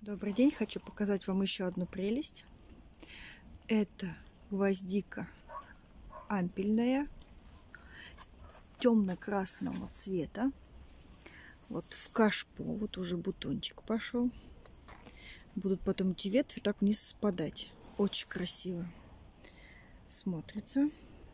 Добрый день! Хочу показать вам еще одну прелесть. Это гвоздика ампельная, темно-красного цвета. Вот в кашпо, вот уже бутончик пошел. Будут потом эти ветви так вниз спадать. Очень красиво смотрится.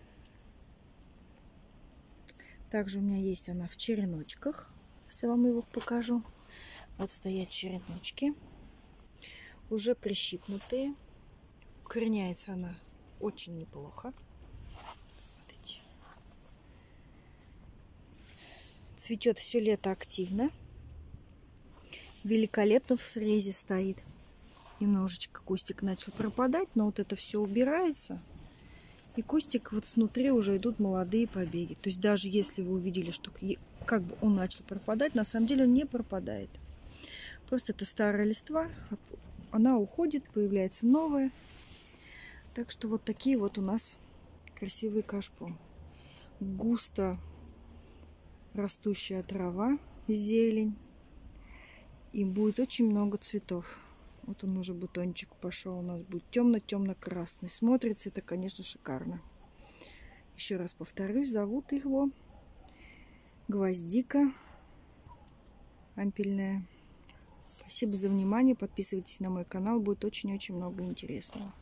Также у меня есть она в череночках. Сейчас я вам его покажу. Вот стоят череночки. Уже прищипнутые. Укореняется она очень неплохо. Смотрите. Цветет все лето активно. Великолепно в срезе стоит. Немножечко кустик начал пропадать, но вот это все убирается. И кустик вот снутри уже идут молодые побеги. То есть даже если вы увидели, что как бы он начал пропадать, на самом деле он не пропадает. Просто это старая листва, она уходит, появляется новая. Так что вот такие вот у нас красивые кашпо. Густо растущая трава, зелень. И будет очень много цветов. Вот он уже бутончик пошел. У нас будет темно-темно-красный. Смотрится это, конечно, шикарно. Еще раз повторюсь, зовут его гвоздика ампельная. Спасибо за внимание. Подписывайтесь на мой канал. Будет очень-очень много интересного.